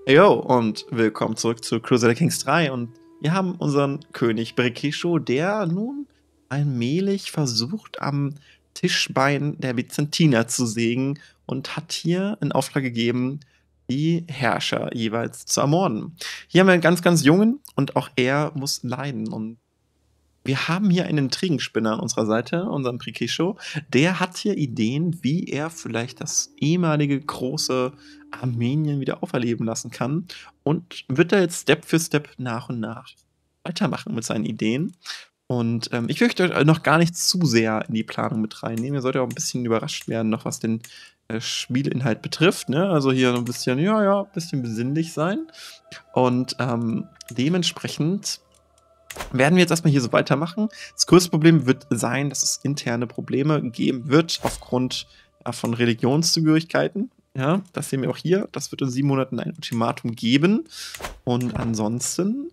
Jo, und willkommen zurück zu Crusader Kings 3. Und wir haben unseren König Brekisho, der nun allmählich versucht, am Tischbein der Byzantiner zu sägen und hat hier in Auftrag gegeben, die Herrscher jeweils zu ermorden. Hier haben wir einen ganz, ganz jungen und auch er muss leiden. Und wir haben hier einen Intrigenspinner an unserer Seite, unseren Prikisho. Der hat hier Ideen, wie er vielleicht das ehemalige große Armenien wieder auferleben lassen kann. Und wird da jetzt Step für Step nach und nach weitermachen mit seinen Ideen. Und ich möchte euch noch gar nicht zu sehr in die Planung mit reinnehmen. Ihr solltet auch ein bisschen überrascht werden, noch was den Spielinhalt betrifft. Ne? Also hier noch ein bisschen, ein bisschen besinnlich sein. Und dementsprechend werden wir jetzt erstmal hier so weitermachen. Das größte Problem wird sein, dass es interne Probleme geben wird aufgrund von Religionszugehörigkeiten. Ja, das sehen wir auch hier. Das wird in 7 Monaten ein Ultimatum geben. Und ansonsten,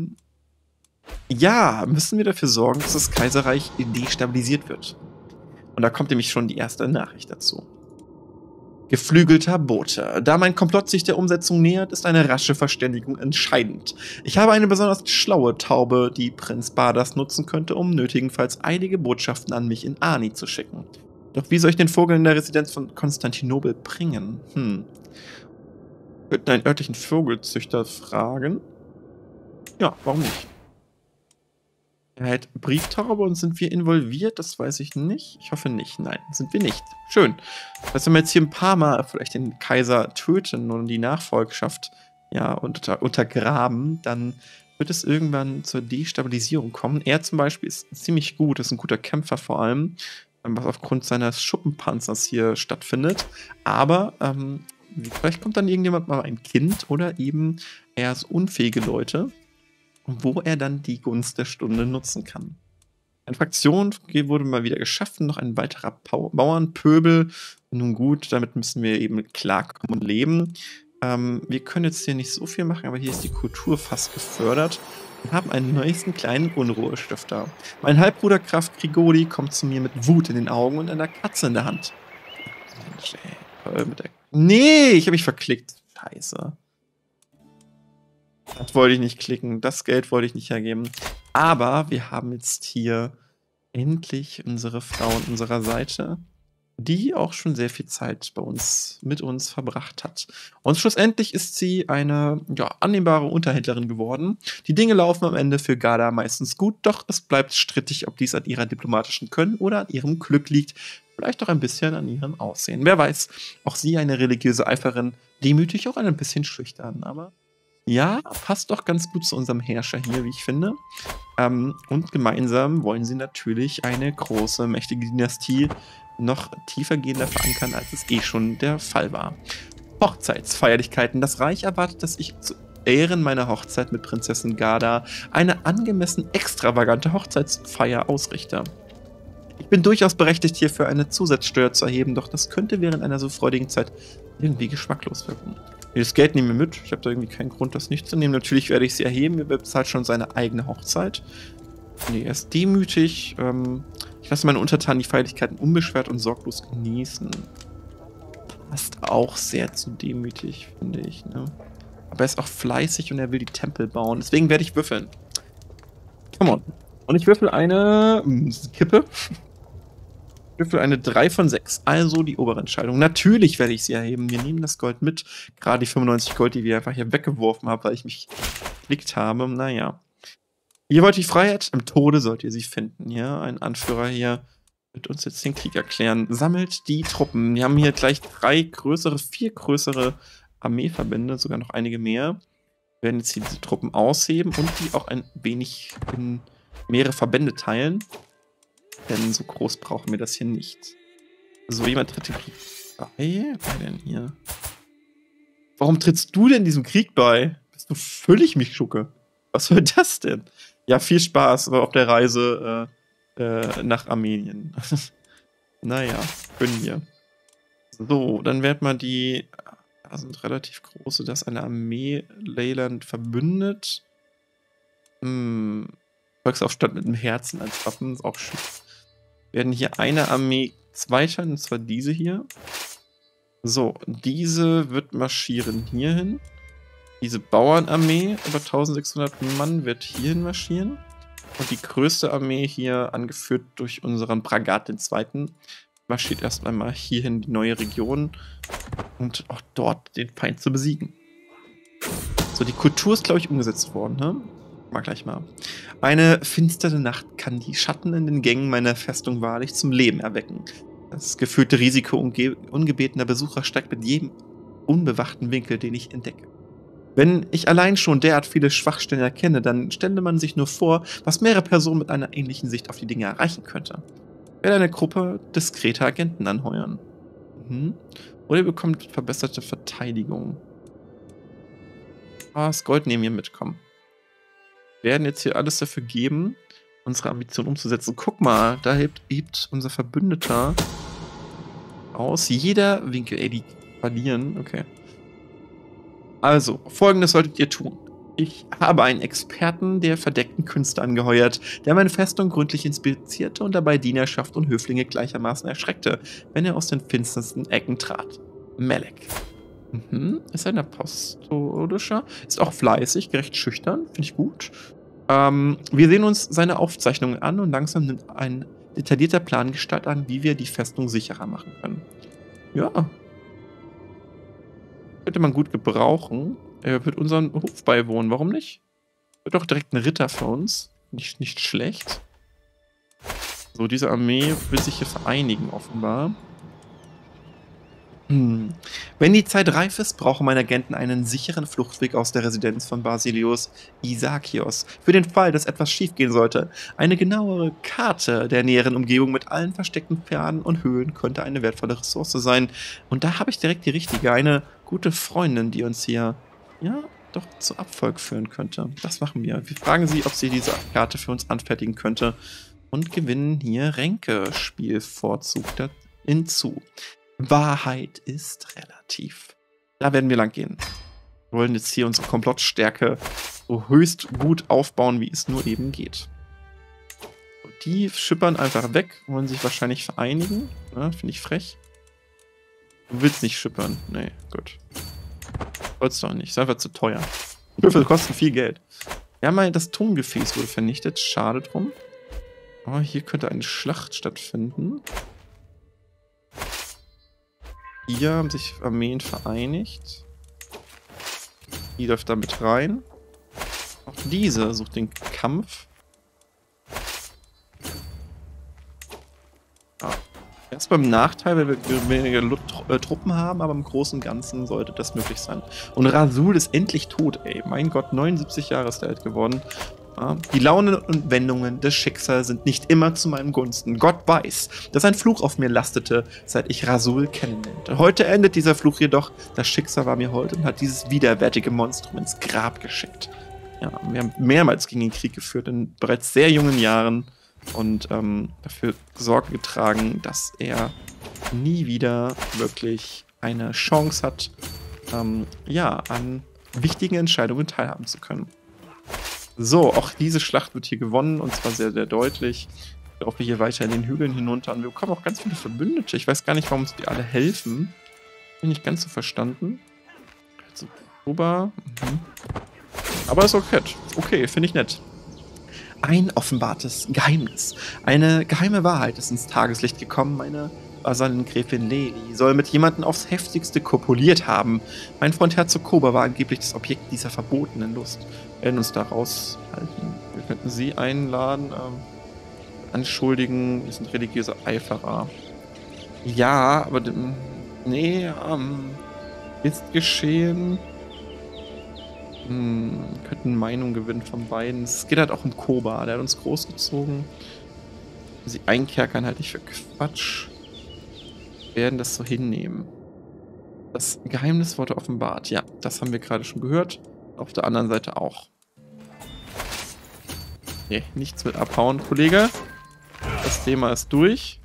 ja, müssen wir dafür sorgen, dass das Kaiserreich destabilisiert wird. Und da kommt nämlich schon die erste Nachricht dazu. Geflügelter Bote. Da mein Komplott sich der Umsetzung nähert, ist eine rasche Verständigung entscheidend. Ich habe eine besonders schlaue Taube, die Prinz Bardas nutzen könnte, um nötigenfalls eilige Botschaften an mich in Ani zu schicken. Doch wie soll ich den Vogel in der Residenz von Konstantinopel bringen? Wir könnten einen örtlichen Vogelzüchter fragen. Ja, warum nicht? Er hält Brieftaube und sind wir involviert? Das weiß ich nicht. Ich hoffe nicht. Nein, sind wir nicht. Schön. Das heißt, wenn wir jetzt hier ein paar Mal vielleicht den Kaiser töten und die Nachfolgschaft ja, untergraben, dann wird es irgendwann zur Destabilisierung kommen. Er zum Beispiel ist ziemlich gut, ist ein guter Kämpfer vor allem, was aufgrund seines Schuppenpanzers hier stattfindet. Aber vielleicht kommt dann irgendjemand mal ein Kind oder eben eher so unfähige Leute, wo er dann die Gunst der Stunde nutzen kann. Eine Fraktion wurde mal wieder geschaffen, noch ein weiterer Bauernpöbel. Nun gut, damit müssen wir eben klarkommen und leben. Wir können jetzt hier nicht so viel machen, aber hier ist die Kultur fast gefördert. Wir haben einen neuesten kleinen Unruhestifter. Mein Halbbruder Graf Grigori kommt zu mir mit Wut in den Augen und einer Katze in der Hand. Mensch, ey. Nee, ich habe mich verklickt. Scheiße. Das wollte ich nicht klicken. Das Geld wollte ich nicht hergeben. Aber wir haben jetzt hier endlich unsere Frau an unserer Seite, die auch schon sehr viel Zeit mit uns verbracht hat. Und schlussendlich ist sie eine annehmbare Unterhändlerin geworden. Die Dinge laufen am Ende für Garda meistens gut, doch es bleibt strittig, ob dies an ihrer diplomatischen Können oder an ihrem Glück liegt. Vielleicht auch ein bisschen an ihrem Aussehen. Wer weiß, auch sie eine religiöse Eiferin, demütig auch ein bisschen schüchtern, aber ja, passt doch ganz gut zu unserem Herrscher hier, wie ich finde. Und gemeinsam wollen sie natürlich eine große, mächtige Dynastie noch tiefergehender verankern, als es schon der Fall war. Hochzeitsfeierlichkeiten. Das Reich erwartet, dass ich zu Ehren meiner Hochzeit mit Prinzessin Garda eine angemessen extravagante Hochzeitsfeier ausrichte. Ich bin durchaus berechtigt, hierfür eine Zusatzsteuer zu erheben, doch das könnte während einer so freudigen Zeit irgendwie geschmacklos wirken. Das Geld nehmen wir mit. Ich habe da irgendwie keinen Grund, das nicht zu nehmen. Natürlich werde ich sie erheben. Er bezahlt schon seine eigene Hochzeit. Nee, er ist demütig. Ich lasse meine Untertanen die Feierlichkeiten unbeschwert und sorglos genießen. Passt auch sehr zu demütig, finde ich. Ne? Aber er ist auch fleißig und er will die Tempel bauen. Deswegen werde ich würfeln. Come on. Und ich würfel eine Kippe. Ich würfel eine 3 von 6, also die obere Entscheidung. Natürlich werde ich sie erheben. Wir nehmen das Gold mit. Gerade die 95 Gold, die wir einfach hier weggeworfen haben, weil ich mich geklickt habe. Naja. Ihr wollt die Freiheit? Im Tode sollt ihr sie finden. Ja, ein Anführer hier wird uns jetzt den Krieg erklären. Sammelt die Truppen. Wir haben hier gleich 4 größere Armeeverbände, sogar noch einige mehr. Wir werden jetzt hier diese Truppen ausheben und die auch ein wenig in mehrere Verbände teilen. Denn so groß brauchen wir das hier nicht. So, jemand tritt dem Krieg bei. Wer denn hier? Warum trittst du denn diesem Krieg bei? Bist du völlig mich Schucke? Was soll das denn? Ja, viel Spaß auf der Reise nach Armenien. Naja, können wir. So, dann werden wir die. Da sind relativ große. Das ist eine Armee Leyland verbündet. Volksaufstand mit einem Herzen als Waffen ist auch schön. Wir werden hier eine Armee zweiteilen, und zwar diese hier. So, diese wird marschieren hierhin. Diese Bauernarmee über 1600 Mann wird hierhin marschieren. Und die größte Armee hier, angeführt durch unseren Bragat II., marschiert erst einmal hierhin die neue Region und auch dort den Feind zu besiegen. So, die Kultur ist, glaube ich, umgesetzt worden, ne? Mal gleich mal. Eine finstere Nacht kann die Schatten in den Gängen meiner Festung wahrlich zum Leben erwecken. Das gefühlte Risiko ungebetener Besucher steigt mit jedem unbewachten Winkel, den ich entdecke. Wenn ich allein schon derart viele Schwachstellen erkenne, dann stelle man sich nur vor, was mehrere Personen mit einer ähnlichen Sicht auf die Dinge erreichen könnte. Ich werde eine Gruppe diskreter Agenten anheuern. Oder ihr bekommt verbesserte Verteidigung. Das Gold neben mir mitkommen. Wir werden jetzt hier alles dafür geben, unsere Ambition umzusetzen. Guck mal, da hebt unser Verbündeter aus. Jeder Winkel, ey, die verlieren. Okay. Also, Folgendes solltet ihr tun. Ich habe einen Experten der verdeckten Künste angeheuert, der meine Festung gründlich inspizierte und dabei Dienerschaft und Höflinge gleichermaßen erschreckte, wenn er aus den finstersten Ecken trat. Melek. Ist ein apostolischer, ist auch fleißig, recht schüchtern, finde ich gut. Wir sehen uns seine Aufzeichnungen an und langsam nimmt ein detaillierter Plan Gestalt an, wie wir die Festung sicherer machen können. Ja. Könnte man gut gebrauchen. Er wird unseren Hof beiwohnen. Warum nicht? Wird doch direkt ein Ritter für uns. Nicht schlecht. So, diese Armee will sich hier vereinigen, offenbar. Wenn die Zeit reif ist, brauchen meine Agenten einen sicheren Fluchtweg aus der Residenz von Basilios Isakios. Für den Fall, dass etwas schiefgehen sollte. Eine genauere Karte der näheren Umgebung mit allen versteckten Pfaden und Höhlen könnte eine wertvolle Ressource sein. Und da habe ich direkt die richtige, eine gute Freundin, die uns hier, ja, doch zu Abfolg führen könnte. Das machen wir. Wir fragen sie, ob sie diese Karte für uns anfertigen könnte und gewinnen hier Ränkespielvorzug hinzu. Wahrheit ist relativ. Da werden wir lang gehen. Wir wollen jetzt hier unsere Komplottstärke so höchst gut aufbauen, wie es nur eben geht. Die schippern einfach weg, wollen sich wahrscheinlich vereinigen. Ja, finde ich frech. Du willst nicht schippern. Nee, gut. Sollst du auch nicht. Ist einfach zu teuer. Würfel kosten viel Geld. Ja, mal das Tongefäß wurde vernichtet. Schade drum. Oh, hier könnte eine Schlacht stattfinden. Hier haben sich Armeen vereinigt. Die läuft da mit rein. Auch diese sucht den Kampf. Ja. Erst beim Nachteil, weil wir weniger Truppen haben, aber im Großen und Ganzen sollte das möglich sein. Und Rasul ist endlich tot, ey. Mein Gott, 79 Jahre ist er alt geworden. Ja, die Launen und Wendungen des Schicksals sind nicht immer zu meinem Gunsten. Gott weiß, dass ein Fluch auf mir lastete, seit ich Rasul kennenlernte. Heute endet dieser Fluch jedoch. Das Schicksal war mir hold und hat dieses widerwärtige Monstrum ins Grab geschickt. Ja, wir haben mehrmals gegen den Krieg geführt, in bereits sehr jungen Jahren. Und dafür Sorge getragen, dass er nie wieder wirklich eine Chance hat, ja, an wichtigen Entscheidungen teilhaben zu können. So, auch diese Schlacht wird hier gewonnen und zwar sehr, sehr deutlich. Ich laufe hier weiter in den Hügeln hinunter und wir bekommen auch ganz viele Verbündete. Ich weiß gar nicht, warum uns die alle helfen. Bin nicht ganz so verstanden. Also, Aber ist okay. Okay, finde ich nett. Ein offenbartes Geheimnis. Eine geheime Wahrheit ist ins Tageslicht gekommen. Meine Vasallengräfin Leli soll mit jemandem aufs Heftigste kopuliert haben. Mein Freund Herzog Kober war angeblich das Objekt dieser verbotenen Lust. Wir werden uns da raushalten. Wir könnten sie einladen, anschuldigen, wir sind religiöse Eiferer. Ja, aber nee, ist geschehen. Könnten Meinung gewinnen von beiden. Es geht halt auch um Koba, der hat uns großgezogen. Sie einkerkern halt nicht für Quatsch. Wir werden das so hinnehmen. Das Geheimnis wurde offenbart. Ja, das haben wir gerade schon gehört. Auf der anderen Seite auch. Nee, nichts mit abhauen, Kollege. Das Thema ist durch.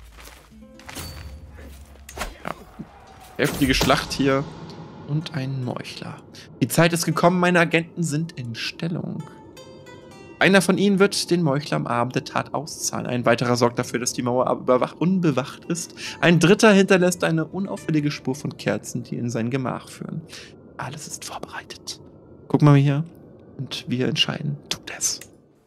Ja, heftige Schlacht hier. Und ein Meuchler. Die Zeit ist gekommen, meine Agenten sind in Stellung. Einer von ihnen wird den Meuchler am Abend der Tat auszahlen. Ein weiterer sorgt dafür, dass die Mauer unbewacht ist. Ein dritter hinterlässt eine unauffällige Spur von Kerzen, die in sein Gemach führen. Alles ist vorbereitet. Guck mal hier. Und wir entscheiden. Tut es.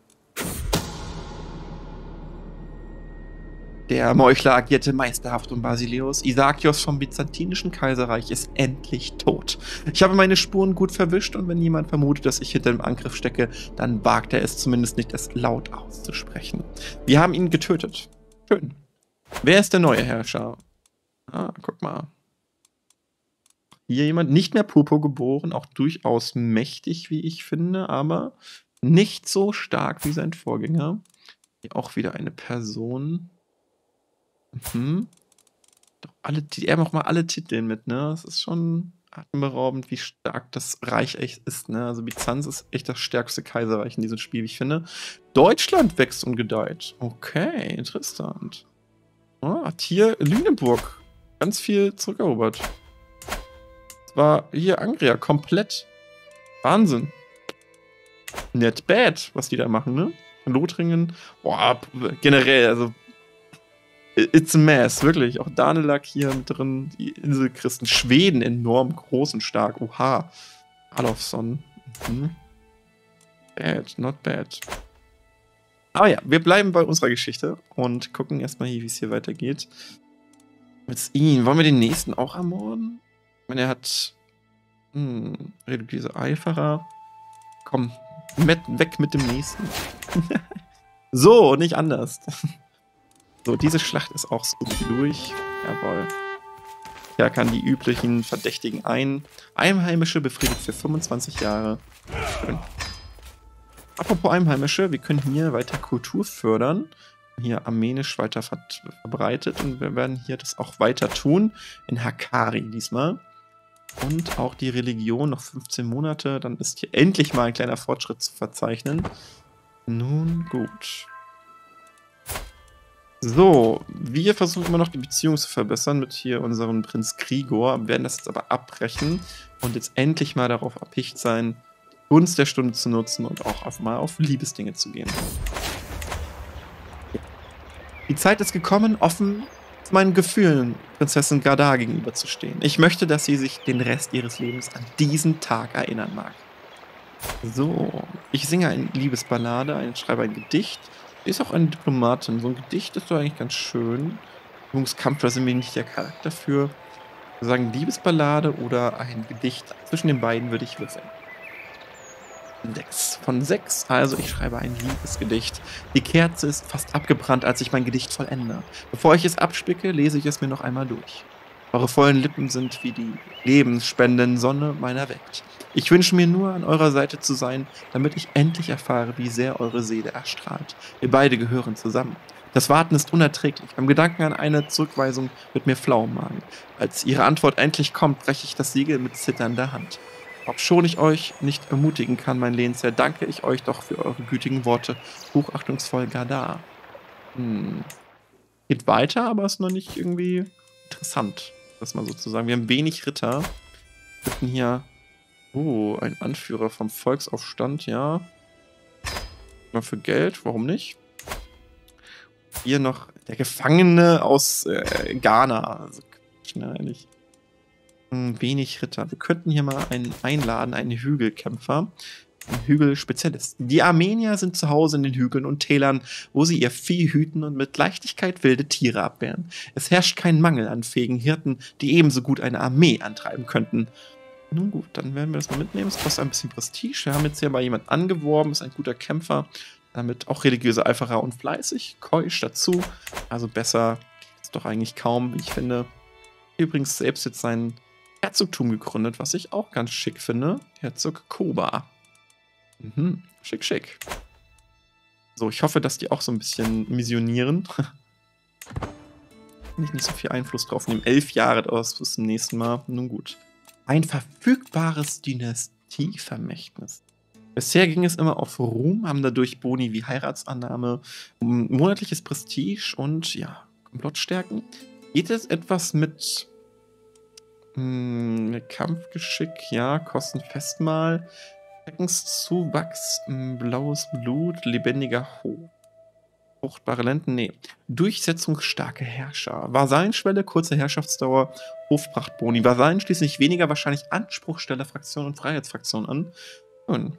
Der Meuchler agierte meisterhaft und Basileus. Isakios vom Byzantinischen Kaiserreich ist endlich tot. Ich habe meine Spuren gut verwischt und wenn jemand vermutet, dass ich hinter dem Angriff stecke, dann wagt er es zumindest nicht, es laut auszusprechen. Wir haben ihn getötet. Schön. Wer ist der neue Herrscher? Ah, guck mal. Hier jemand, nicht mehr Purpur geboren, auch durchaus mächtig, wie ich finde, aber nicht so stark wie sein Vorgänger. Hier auch wieder eine Person. Doch er macht mal alle Titel mit, ne? Das ist schon atemberaubend, wie stark das Reich echt ist, ne? Also Byzanz ist echt das stärkste Kaiserreich in diesem Spiel, wie ich finde. Deutschland wächst und gedeiht. Okay, interessant. Hat hier Lüneburg ganz viel zurückerobert. Das war hier Angria komplett. Wahnsinn. Not bad, was die da machen, ne? Lothringen. Boah, generell, also it's a mess, wirklich. Auch Danelag hier mit drin. Die Inselchristen. Schweden enorm groß und stark. Oha. Alofsson. Bad, not bad. Aber ja, wir bleiben bei unserer Geschichte und gucken erstmal hier, wie es hier weitergeht. Jetzt ihn. Wollen wir den nächsten auch ermorden? Ich meine, er hat religiöse Eiferer. Komm, weg mit dem nächsten. So, nicht anders. So, diese Schlacht ist auch so durch. Jawohl. Ja, kann die üblichen Verdächtigen Einheimische befriedigt für 25 Jahre. Schön. Apropos Einheimische, wir können hier weiter Kultur fördern. Hier Armenisch weiter verbreitet und wir werden hier das auch weiter tun. In Hakkari diesmal. Und auch die Religion noch 15 Monate. Dann ist hier endlich mal ein kleiner Fortschritt zu verzeichnen. Nun gut. So, wir versuchen immer noch die Beziehung zu verbessern mit hier unserem Prinz Grigor. Wir werden das jetzt aber abbrechen und jetzt endlich mal darauf erpicht sein, die Gunst der Stunde zu nutzen und auch mal auf Liebesdinge zu gehen. Die Zeit ist gekommen, offen meinen Gefühlen Prinzessin Gadar gegenüberzustehen. Ich möchte, dass sie sich den Rest ihres Lebens an diesen Tag erinnern mag. So, ich singe eine Liebesballade, schreibe ein Gedicht. Sie ist auch eine Diplomatin. So ein Gedicht ist doch eigentlich ganz schön. Übungskampf, da sind wir nicht der Charakter für. Wir sagen Liebesballade oder ein Gedicht. Zwischen den beiden würde ich würfeln. 6 von 6. Also ich schreibe ein Liebesgedicht. Die Kerze ist fast abgebrannt, als ich mein Gedicht vollende. Bevor ich es abspicke, lese ich es mir noch einmal durch. Eure vollen Lippen sind wie die lebensspendende Sonne meiner Welt. Ich wünsche mir nur, an eurer Seite zu sein, damit ich endlich erfahre, wie sehr eure Seele erstrahlt. Wir beide gehören zusammen. Das Warten ist unerträglich. Beim Gedanken an eine Zurückweisung wird mir flau im Magen. Als ihre Antwort endlich kommt, breche ich das Siegel mit zitternder Hand. Obschon ich euch nicht ermutigen kann, mein Lehnsherr, danke ich euch doch für eure gütigen Worte. Hochachtungsvoll Gadar. Geht weiter, aber ist noch nicht irgendwie interessant, das mal so zu sagen. Wir haben wenig Ritter. Wir finden hier ein Anführer vom Volksaufstand, ja. Mal für Geld, warum nicht? Hier noch der Gefangene aus Ghana. Also, ehrlich. Wenig Ritter. Wir könnten hier mal einen einladen, einen Hügelkämpfer. Einen Hügelspezialisten. Die Armenier sind zu Hause in den Hügeln und Tälern, wo sie ihr Vieh hüten und mit Leichtigkeit wilde Tiere abwehren. Es herrscht kein Mangel an fähigen Hirten, die ebenso gut eine Armee antreiben könnten. Nun gut, dann werden wir das mal mitnehmen. Es kostet ein bisschen Prestige. Wir haben jetzt hier mal jemand angeworben, ist ein guter Kämpfer. Damit auch religiöse Eiferer und fleißig. Keusch dazu. Also besser ist doch eigentlich kaum, wie ich finde. Übrigens selbst jetzt sein Herzogtum gegründet, was ich auch ganz schick finde. Herzog Koba. Schick, schick. So, ich hoffe, dass die auch so ein bisschen missionieren. Kann ich nicht so viel Einfluss drauf nehmen. 11 Jahre aus bis zum nächsten Mal. Nun gut. Ein verfügbares Dynastievermächtnis. Bisher ging es immer auf Ruhm, haben dadurch Boni wie Heiratsannahme, monatliches Prestige und ja, Komplottstärken. Geht es etwas mit Kampfgeschick, ja, Kostenfestmahl, Schreckenszuwachs, blaues Blut, lebendiger Hof. Fruchtbare Lenden, nee. Durchsetzungsstarke Herrscher. Vasallenschwelle, kurze Herrschaftsdauer, Hofprachtboni. Vasallen schließen sich weniger wahrscheinlich Anspruchstellerfraktionen und Freiheitsfraktionen an. Nun,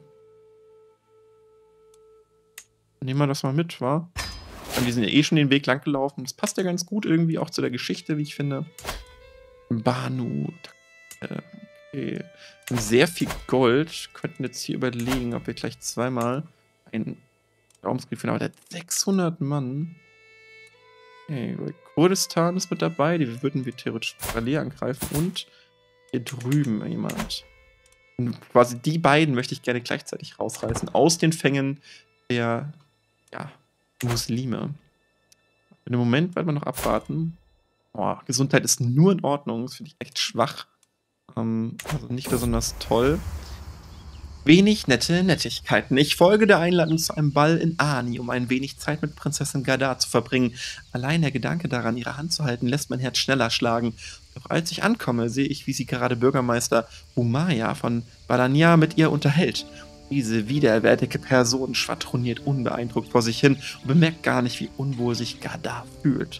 nehmen wir das mal mit, wa? Und die sind ja eh schon den Weg lang gelaufen. Das passt ja ganz gut irgendwie auch zu der Geschichte, wie ich finde. Banu. Okay. Und sehr viel Gold. Könnten jetzt hier überlegen, ob wir gleich zweimal einen Raumskrieg finden. Aber der hat 600 Mann. Okay, Kurdistan ist mit dabei. Die würden wir theoretisch parallel angreifen. Und hier drüben jemand. Und quasi die beiden möchte ich gerne gleichzeitig rausreißen. Aus den Fängen der Muslime. In dem Moment werden wir noch abwarten. Oh, Gesundheit ist nur in Ordnung. Das finde ich echt schwach. Also nicht besonders toll. Wenig nette Nettigkeiten. Ich folge der Einladung zu einem Ball in Ani, um ein wenig Zeit mit Prinzessin Gadar zu verbringen. Allein der Gedanke daran, ihre Hand zu halten, lässt mein Herz schneller schlagen. Doch als ich ankomme, sehe ich, wie sie gerade Bürgermeister Humaya von Balania mit ihr unterhält. Diese widerwärtige Person schwadroniert unbeeindruckt vor sich hin und bemerkt gar nicht, wie unwohl sich Gadar fühlt.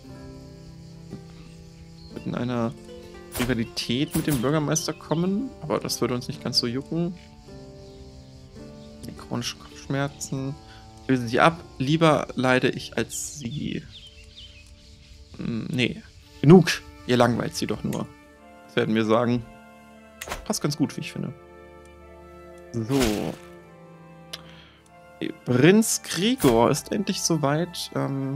Wird in einer Rivalität mit dem Bürgermeister kommen, aber das würde uns nicht ganz so jucken. Die chronischen Kopfschmerzen lösen sie ab. Lieber leide ich als sie. Nee, genug. Ihr langweilt sie doch nur. Das werden wir sagen. Passt ganz gut, wie ich finde. So. Prinz Grigor ist endlich soweit,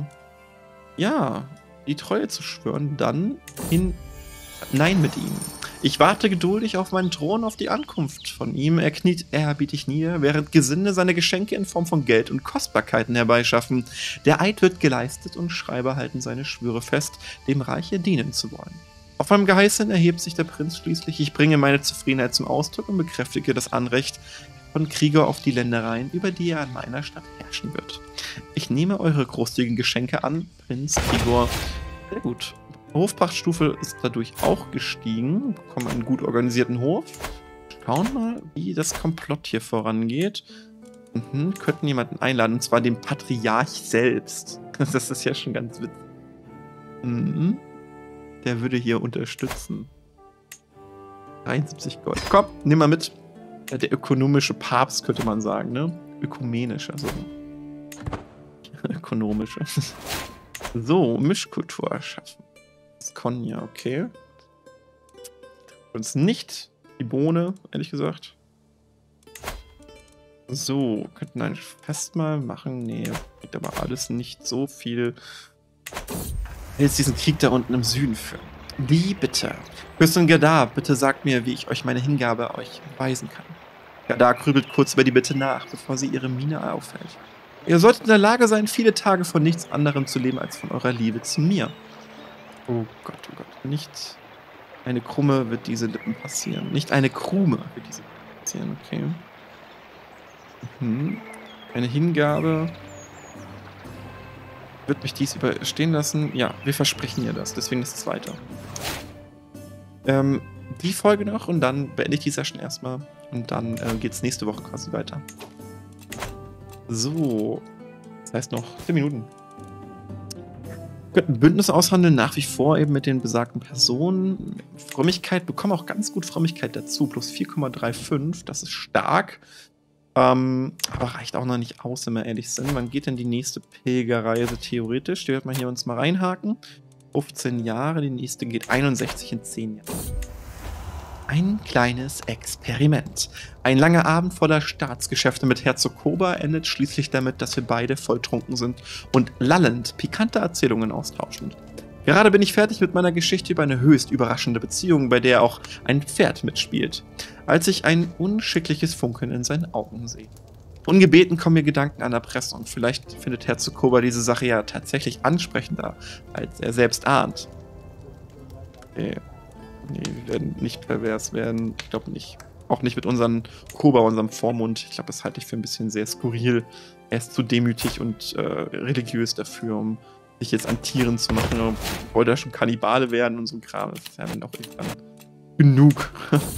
die Treue zu schwören. Dann hinein mit ihm. Ich warte geduldig auf meinen Thron, auf die Ankunft von ihm. Er kniet ehrerbietig nieder, während Gesinde seine Geschenke in Form von Geld und Kostbarkeiten herbeischaffen. Der Eid wird geleistet und Schreiber halten seine Schwüre fest, dem Reiche dienen zu wollen. Auf meinem Geheiß hin erhebt sich der Prinz schließlich. Ich bringe meine Zufriedenheit zum Ausdruck und bekräftige das Anrecht von Krieger auf die Ländereien, über die er an meiner Stadt herrschen wird. Ich nehme eure großzügigen Geschenke an, Prinz Grigor. Sehr gut. Hofpachtstufe ist dadurch auch gestiegen. Wir bekommen einen gut organisierten Hof. Schauen mal, wie das Komplott hier vorangeht. Könnten jemanden einladen, und zwar den Patriarch selbst. Das ist ja schon ganz witzig. Der würde hier unterstützen. 73 Gold. Komm, nimm mal mit. Der ökonomische Papst, könnte man sagen, ne? Ökumenisch, also. Ökonomische. So, Mischkultur erschaffen. Konya, okay. Uns nicht die Bohne, ehrlich gesagt. So, könnten ein Fest mal machen. Nee, geht aber alles nicht so viel. Jetzt diesen Krieg da unten im Süden führen. Wie bitte? Fürstin Gadar, bitte sagt mir, wie ich euch meine Hingabe euch beweisen kann. Gadar grübelt kurz über die Bitte nach, bevor sie ihre Miene aufhält. Ihr solltet in der Lage sein, viele Tage von nichts anderem zu leben, als von eurer Liebe zu mir. Oh Gott, oh Gott. Nicht eine Krumme wird diese Lippen passieren. Nicht eine Krume wird diese Lippen passieren, okay. Eine Hingabe. Wird mich dies überstehen lassen? Ja, wir versprechen ihr das. Deswegen das zweite. Die Folge noch und dann beende ich die Session erstmal. Und dann geht's nächste Woche quasi weiter. So. Das heißt noch 10 Minuten. Wir könnten Bündnis aushandeln, nach wie vor eben mit den besagten Personen. Frömmigkeit, bekommen auch ganz gut Frömmigkeit dazu. Plus 4,35, das ist stark. Aber reicht auch noch nicht aus, wenn wir ehrlich sind. Wann geht denn die nächste Pilgerreise theoretisch? Die wird man hier uns mal reinhaken. 15 Jahre, die nächste geht 61 in 10 Jahren. Ein kleines Experiment. Ein langer Abend voller Staatsgeschäfte mit Herzog Koba endet schließlich damit, dass wir beide volltrunken sind und lallend pikante Erzählungen austauschen. Gerade bin ich fertig mit meiner Geschichte über eine höchst überraschende Beziehung, bei der auch ein Pferd mitspielt, als ich ein unschickliches Funkeln in seinen Augen sehe. Ungebeten kommen mir Gedanken an Erpressung. Vielleicht findet Herzog Koba diese Sache ja tatsächlich ansprechender, als er selbst ahnt. Okay. Nee, wir werden nicht pervers werden. Ich glaube nicht. Auch nicht mit unserem Koba, unserem Vormund. Ich glaube, das halte ich für ein bisschen sehr skurril. Er ist zu demütig und religiös dafür, um sich jetzt an Tieren zu machen. Wollte er schon Kannibale werden und so ein Kram. Das ist ja dann auch irgendwann genug.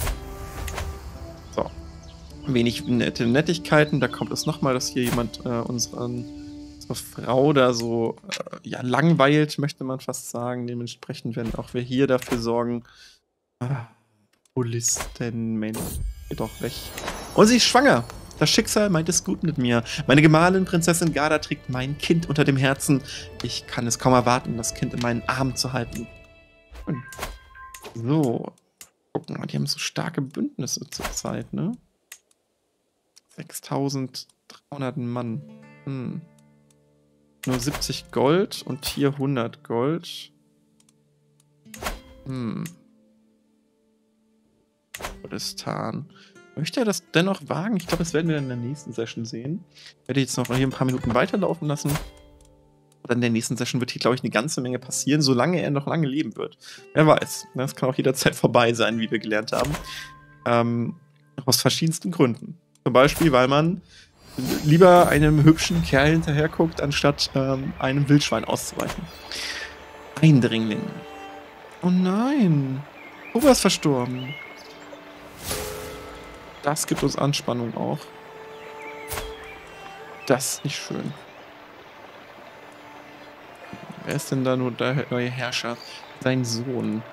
So. Wenig nette Nettigkeiten. Da kommt es nochmal, dass hier jemand unsere Frau da so langweilt, möchte man fast sagen. Dementsprechend werden auch wir hier dafür sorgen. Polisten, Mensch, geht doch weg. Und sie ist schwanger. Das Schicksal meint es gut mit mir. Meine Gemahlin, Prinzessin Garda, trägt mein Kind unter dem Herzen. Ich kann es kaum erwarten, das Kind in meinen Armen zu halten. So. Gucken mal, die haben so starke Bündnisse zurzeit, ne? 6300 Mann. Nur 70 Gold und hier 100 Gold. Kurdistan. Möchte er das dennoch wagen? Ich glaube, das werden wir in der nächsten Session sehen. Ich werde jetzt noch hier ein paar Minuten weiterlaufen lassen. Und in der nächsten Session wird hier, glaube ich, eine ganze Menge passieren, solange er noch lange leben wird. Wer weiß. Das kann auch jederzeit vorbei sein, wie wir gelernt haben. Aus verschiedensten Gründen. Zum Beispiel, weil man lieber einem hübschen Kerl hinterher guckt, anstatt einem Wildschwein auszuweichen. Eindringling. Oh nein. Koba ist verstorben. Das gibt uns Anspannung auch. Das ist nicht schön. Wer ist denn da nur der neue Herrscher? Sein Sohn.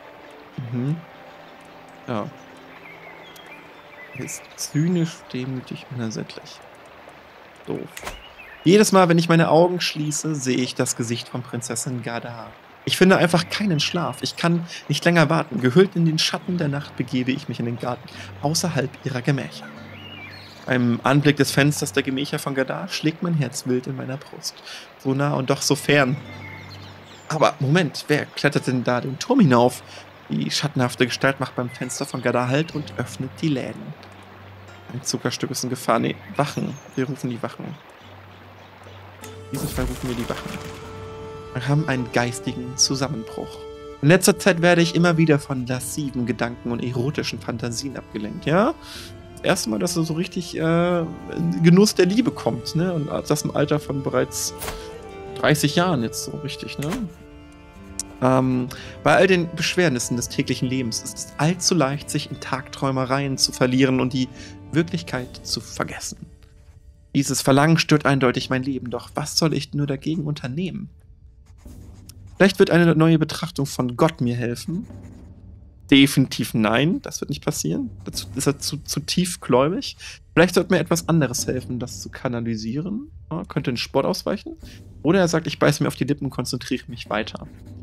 Ja. Er ist zynisch, demütig, unersättlich. Doof. Jedes Mal, wenn ich meine Augen schließe, sehe ich das Gesicht von Prinzessin Garda. Ich finde einfach keinen Schlaf. Ich kann nicht länger warten. Gehüllt in den Schatten der Nacht begebe ich mich in den Garten, außerhalb ihrer Gemächer. Beim Anblick des Fensters der Gemächer von Garda schlägt mein Herz wild in meiner Brust. So nah und doch so fern. Aber Moment, wer klettert denn da den Turm hinauf? Die schattenhafte Gestalt macht beim Fenster von Garda Halt und öffnet die Läden. Ein Zuckerstück ist in Gefahr. Nee, Wachen. Wir rufen die Wachen. In diesem Fall rufen wir die Wachen. Wir haben einen geistigen Zusammenbruch. In letzter Zeit werde ich immer wieder von lasciven Gedanken und erotischen Fantasien abgelenkt, ja? Das erste Mal, dass er so richtig in Genuss der Liebe kommt, ne? Und das im Alter von bereits 30 Jahren jetzt so richtig, ne? Bei all den Beschwernissen des täglichen Lebens ist es allzu leicht, sich in Tagträumereien zu verlieren und die Wirklichkeit zu vergessen. Dieses Verlangen stört eindeutig mein Leben, doch was soll ich nur dagegen unternehmen? Vielleicht wird eine neue Betrachtung von Gott mir helfen. Definitiv nein, das wird nicht passieren. Dazu ist er zu tiefgläubig. Vielleicht sollte mir etwas anderes helfen, das zu kanalisieren. Ja, könnte ein Sport ausweichen. Oder er sagt, ich beiße mir auf die Lippen und konzentriere mich weiter.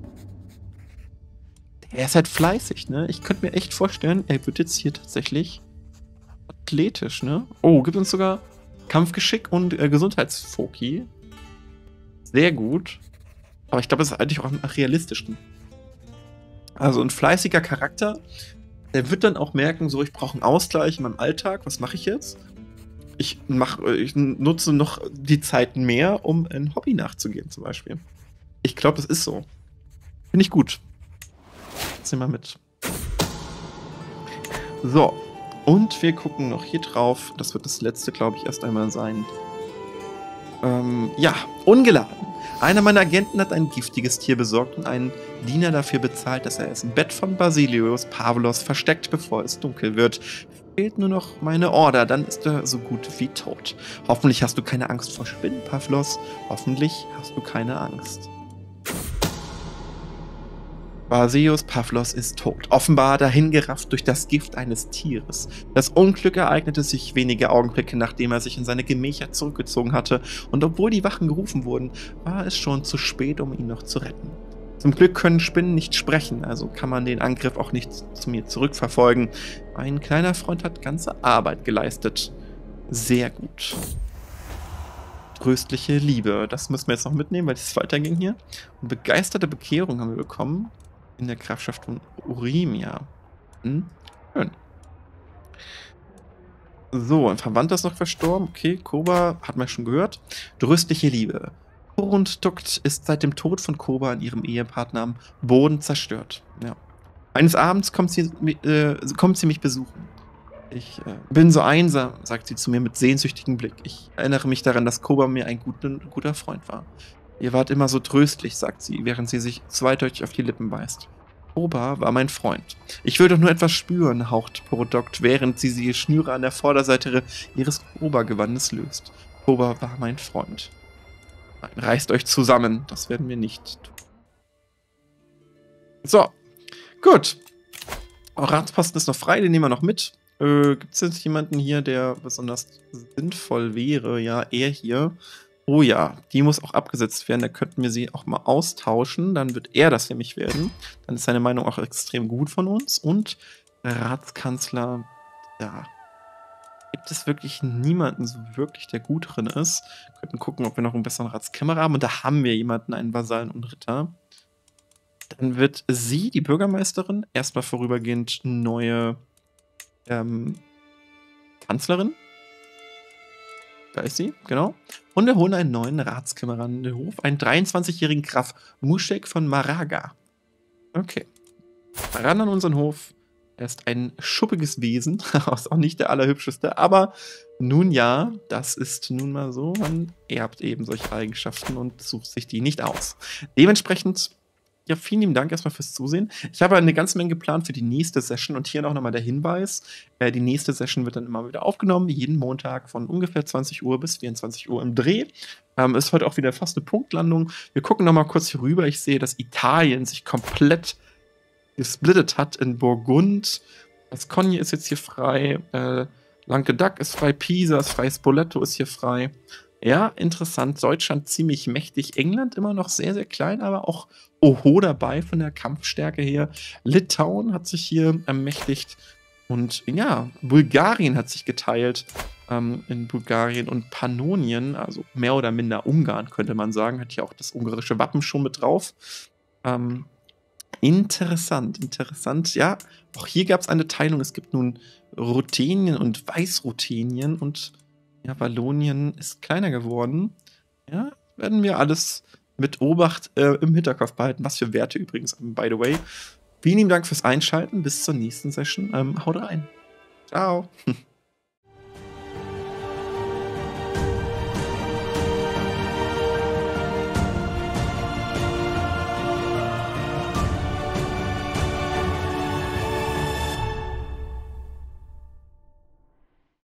Er ist halt fleißig, ne? Ich könnte mir echt vorstellen, er wird jetzt hier tatsächlich athletisch, ne? Oh, gibt uns sogar Kampfgeschick und Gesundheitsfoki. Sehr gut. Aber ich glaube, das ist eigentlich auch am realistischsten. Also ein fleißiger Charakter, der wird dann auch merken, so, ich brauche einen Ausgleich in meinem Alltag. Was mache ich jetzt? Ich nutze noch die Zeit mehr, um ein Hobby nachzugehen, zum Beispiel. Ich glaube, das ist so. Finde ich gut. Jetzt nehmen wir mit. So. Und wir gucken noch hier drauf. Das wird das letzte, glaube ich, erst einmal sein. Ja, ungeladen. Einer meiner Agenten hat ein giftiges Tier besorgt und einen Diener dafür bezahlt, dass er es im Bett von Basilios Pavlos versteckt, bevor es dunkel wird. Fehlt nur noch meine Order, dann ist er so gut wie tot. Hoffentlich hast du keine Angst vor Spinnen, Pavlos. Hoffentlich hast du keine Angst. Basilios Pavlos ist tot, offenbar dahingerafft durch das Gift eines Tieres. Das Unglück ereignete sich wenige Augenblicke, nachdem er sich in seine Gemächer zurückgezogen hatte, und obwohl die Wachen gerufen wurden, war es schon zu spät, um ihn noch zu retten. Zum Glück können Spinnen nicht sprechen, also kann man den Angriff auch nicht zu mir zurückverfolgen. Mein kleiner Freund hat ganze Arbeit geleistet. Sehr gut. Tröstliche Liebe, das müssen wir jetzt noch mitnehmen, weil es weiterging hier. Und begeisterte Bekehrung haben wir bekommen. In der Grafschaft von Urimia. Schön. So, ein Verwandter ist noch verstorben. Okay, Koba hat man schon gehört. Tröstliche Liebe. Korundtukt ist seit dem Tod von Koba und ihrem Ehepartner am Boden zerstört. Ja. Eines Abends kommt sie mich besuchen. Ich bin so einsam, sagt sie zu mir mit sehnsüchtigem Blick. Ich erinnere mich daran, dass Koba mir ein guter Freund war. Ihr wart immer so tröstlich, sagt sie, während sie sich zweideutig auf die Lippen beißt. Koba war mein Freund. Ich will doch nur etwas spüren, haucht Porodokt, während sie die Schnüre an der Vorderseite ihres Koba-Gewandes löst. Koba war mein Freund. Nein, reißt euch zusammen, das werden wir nicht tun. So, gut. Ratsposten ist noch frei, den nehmen wir noch mit. Gibt es jetzt jemanden hier, der besonders sinnvoll wäre? Ja, er hier. Oh ja, die muss auch abgesetzt werden. Da könnten wir sie auch mal austauschen. Dann wird er das nämlich werden. Dann ist seine Meinung auch extrem gut von uns. Und Ratskanzler, ja, gibt es wirklich niemanden so wirklich, der gut drin ist. Wir könnten gucken, ob wir noch einen besseren Ratskämmerer haben. Und da haben wir jemanden, einen Vasallen und Ritter. Dann wird sie, die Bürgermeisterin, erstmal vorübergehend neue Kanzlerin. Da ist sie, genau. Und wir holen einen neuen Ratskämmerer an den Hof, einen 23-jährigen Graf Muschek von Maraga. Okay. Ran an unseren Hof. Er ist ein schuppiges Wesen, ist auch nicht der allerhübscheste, aber nun ja, das ist nun mal so. Man erbt eben solche Eigenschaften und sucht sich die nicht aus. Dementsprechend, ja, vielen lieben Dank erstmal fürs Zusehen. Ich habe eine ganze Menge geplant für die nächste Session und hier noch mal der Hinweis, die nächste Session wird dann immer wieder aufgenommen, jeden Montag von ungefähr 20 Uhr bis 24 Uhr im Dreh. Ist heute auch wieder fast eine Punktlandung. Wir gucken noch mal kurz hier rüber. Ich sehe, dass Italien sich komplett gesplittet hat in Burgund. Ascogna ist jetzt hier frei. Languedoc ist frei. Pisa ist frei. Spoleto ist hier frei. Ja, interessant. Deutschland ziemlich mächtig. England immer noch sehr, sehr klein, aber auch Oho dabei von der Kampfstärke her. Litauen hat sich hier ermächtigt. Und ja, Bulgarien hat sich geteilt. In Bulgarien und Pannonien, also mehr oder minder Ungarn, könnte man sagen, hat hier auch das ungarische Wappen schon mit drauf. Interessant, interessant. Ja, auch hier gab es eine Teilung. Es gibt nun Ruthenien und Weißruthenien und ja, Wallonien ist kleiner geworden. Ja, werden wir alles mit Obacht im Hinterkopf behalten. Was für Werte übrigens, by the way. Vielen lieben Dank fürs Einschalten. Bis zur nächsten Session. Haut rein. Ciao.